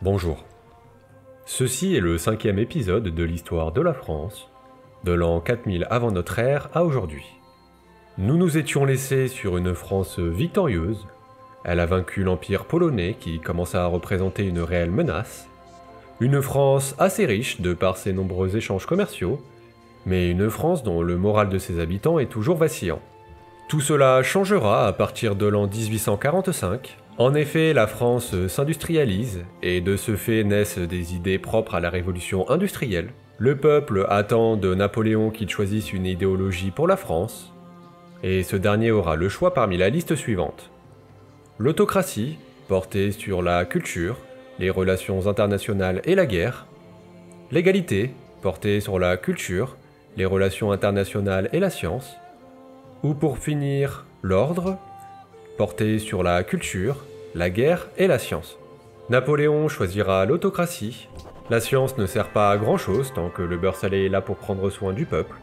Bonjour. Ceci est le 5e épisode de l'histoire de la France, de l'an 4000 avant notre ère à aujourd'hui. Nous nous étions laissés sur une France victorieuse. Elle a vaincu l'Empire polonais qui commença à représenter une réelle menace. Une France assez riche de par ses nombreux échanges commerciaux, mais une France dont le moral de ses habitants est toujours vacillant. Tout cela changera à partir de l'an 1845. En effet, la France s'industrialise, et de ce fait naissent des idées propres à la révolution industrielle. Le peuple attend de Napoléon qu'il choisisse une idéologie pour la France, et ce dernier aura le choix parmi la liste suivante. L'autocratie, portée sur la culture, les relations internationales et la guerre. L'égalité, portée sur la culture, les relations internationales et la science. Ou pour finir, l'ordre, porté sur la culture, la guerre et la science. Napoléon choisira l'autocratie. La science ne sert pas à grand chose tant que le beurre salé est là pour prendre soin du peuple.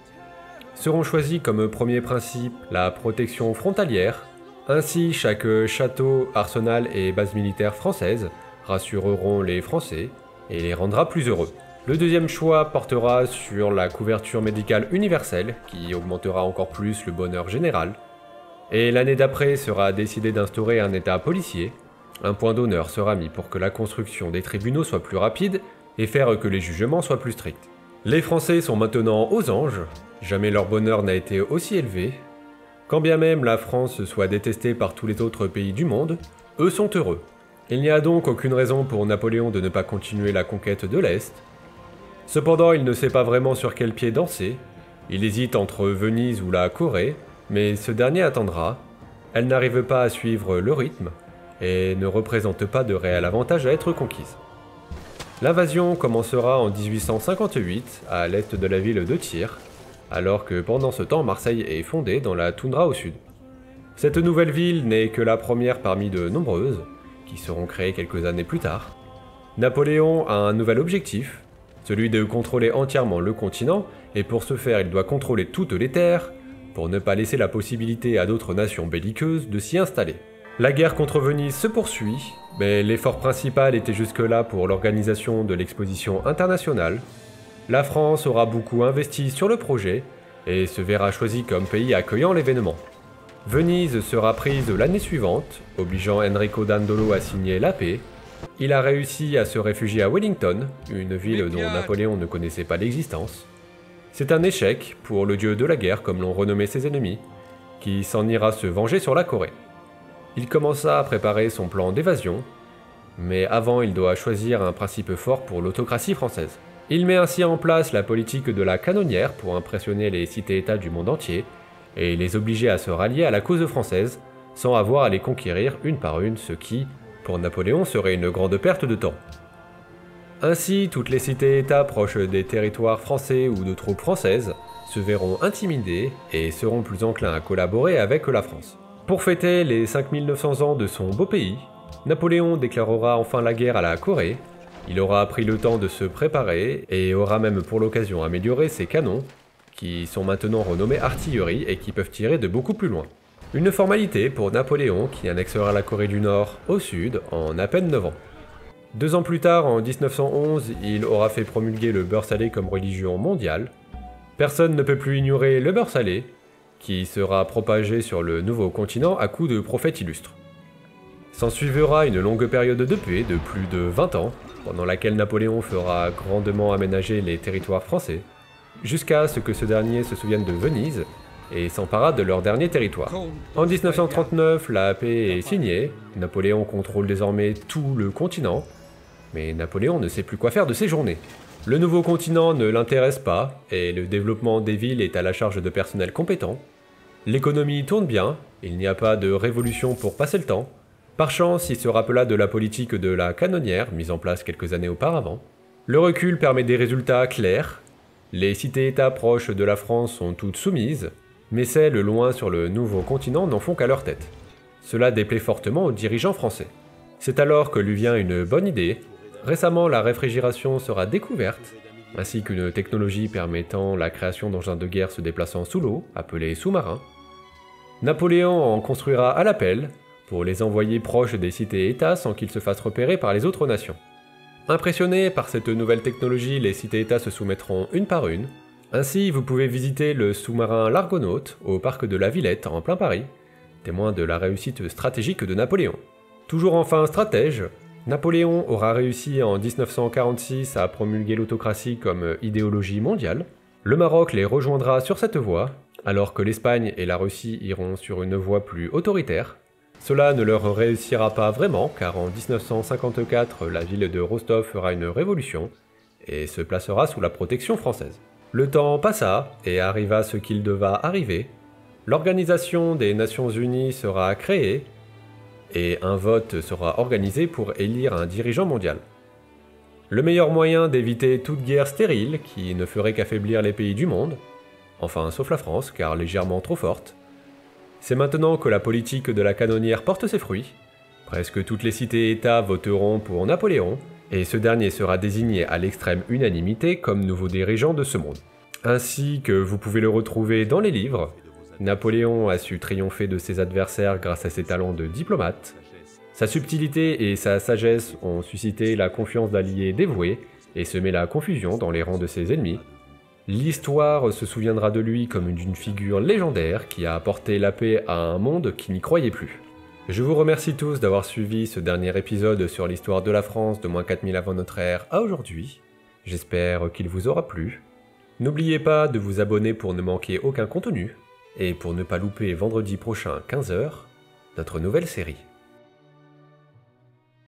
Seront choisis comme premier principe la protection frontalière. Ainsi, chaque château, arsenal et base militaire française rassureront les Français et les rendra plus heureux. Le deuxième choix portera sur la couverture médicale universelle, qui augmentera encore plus le bonheur général. Et l'année d'après sera décidé d'instaurer un état policier. Un point d'honneur sera mis pour que la construction des tribunaux soit plus rapide et faire que les jugements soient plus stricts. Les Français sont maintenant aux anges, jamais leur bonheur n'a été aussi élevé. Quand bien même la France soit détestée par tous les autres pays du monde, eux sont heureux. Il n'y a donc aucune raison pour Napoléon de ne pas continuer la conquête de l'Est. Cependant, il ne sait pas vraiment sur quel pied danser. Il hésite entre Venise ou la Corée, mais ce dernier attendra. Elle n'arrive pas à suivre le rythme et ne représente pas de réel avantage à être conquise. L'invasion commencera en 1858 à l'est de la ville de Tyr, alors que pendant ce temps Marseille est fondée dans la toundra au sud. Cette nouvelle ville n'est que la première parmi de nombreuses, qui seront créées quelques années plus tard. Napoléon a un nouvel objectif, celui de contrôler entièrement le continent, et pour ce faire il doit contrôler toutes les terres, pour ne pas laisser la possibilité à d'autres nations belliqueuses de s'y installer. La guerre contre Venise se poursuit, mais l'effort principal était jusque-là pour l'organisation de l'exposition internationale. La France aura beaucoup investi sur le projet, et se verra choisie comme pays accueillant l'événement. Venise sera prise l'année suivante, obligeant Enrico Dandolo à signer la paix. Il a réussi à se réfugier à Wellington, une ville dont Napoléon ne connaissait pas l'existence. C'est un échec pour le dieu de la guerre, comme l'ont renommé ses ennemis, qui s'en ira se venger sur la Corée. Il commença à préparer son plan d'évasion, mais avant il doit choisir un principe fort pour l'autocratie française. Il met ainsi en place la politique de la canonnière pour impressionner les cités-états du monde entier, et les obliger à se rallier à la cause française, sans avoir à les conquérir une par une, ce qui, pour Napoléon, serait une grande perte de temps. Ainsi, toutes les cités-états proches des territoires français ou de troupes françaises se verront intimidées et seront plus enclins à collaborer avec la France. Pour fêter les 5900 ans de son beau pays, Napoléon déclarera enfin la guerre à la Corée. Il aura pris le temps de se préparer et aura même pour l'occasion amélioré ses canons, qui sont maintenant renommés artillerie et qui peuvent tirer de beaucoup plus loin. Une formalité pour Napoléon qui annexera la Corée du Nord au sud en à peine 9 ans. 2 ans plus tard, en 1911, il aura fait promulguer le beurre salé comme religion mondiale. Personne ne peut plus ignorer le beurre salé, qui sera propagé sur le nouveau continent à coups de prophètes illustres. S'ensuivra une longue période de paix de plus de 20 ans, pendant laquelle Napoléon fera grandement aménager les territoires français, jusqu'à ce que ce dernier se souvienne de Venise et s'empara de leur dernier territoire. En 1939, la paix est signée, Napoléon contrôle désormais tout le continent, mais Napoléon ne sait plus quoi faire de ses journées. Le nouveau continent ne l'intéresse pas, et le développement des villes est à la charge de personnel compétent. L'économie tourne bien, il n'y a pas de révolution pour passer le temps. Par chance, il se rappela de la politique de la canonnière, mise en place quelques années auparavant. Le recul permet des résultats clairs. Les cités-états proches de la France sont toutes soumises, mais celles loin sur le nouveau continent n'en font qu'à leur tête. Cela déplaît fortement aux dirigeants français. C'est alors que lui vient une bonne idée. Récemment, la réfrigération sera découverte, ainsi qu'une technologie permettant la création d'engins de guerre se déplaçant sous l'eau, appelés sous-marins. Napoléon en construira à l'appel, pour les envoyer proches des cités-États sans qu'ils se fassent repérer par les autres nations. Impressionnés par cette nouvelle technologie, les cités-États se soumettront une par une. Ainsi, vous pouvez visiter le sous-marin l'Argonaute au parc de la Villette en plein Paris, témoin de la réussite stratégique de Napoléon. Toujours enfin stratège, Napoléon aura réussi en 1946 à promulguer l'autocratie comme idéologie mondiale. Le Maroc les rejoindra sur cette voie, alors que l'Espagne et la Russie iront sur une voie plus autoritaire. Cela ne leur réussira pas vraiment, car en 1954, la ville de Rostov fera une révolution et se placera sous la protection française. Le temps passa et arriva ce qu'il devait arriver. L'Organisation des Nations Unies sera créée et un vote sera organisé pour élire un dirigeant mondial. Le meilleur moyen d'éviter toute guerre stérile qui ne ferait qu'affaiblir les pays du monde, enfin sauf la France car légèrement trop forte, c'est maintenant que la politique de la canonnière porte ses fruits. Presque toutes les cités-États voteront pour Napoléon, et ce dernier sera désigné à l'extrême unanimité comme nouveau dirigeant de ce monde. Ainsi que vous pouvez le retrouver dans les livres, Napoléon a su triompher de ses adversaires grâce à ses talents de diplomate. Sa subtilité et sa sagesse ont suscité la confiance d'alliés dévoués et semé la confusion dans les rangs de ses ennemis. L'histoire se souviendra de lui comme d'une figure légendaire qui a apporté la paix à un monde qui n'y croyait plus. Je vous remercie tous d'avoir suivi ce dernier épisode sur l'histoire de la France de moins 4000 avant notre ère à aujourd'hui. J'espère qu'il vous aura plu. N'oubliez pas de vous abonner pour ne manquer aucun contenu, et pour ne pas louper vendredi prochain 15h, notre nouvelle série.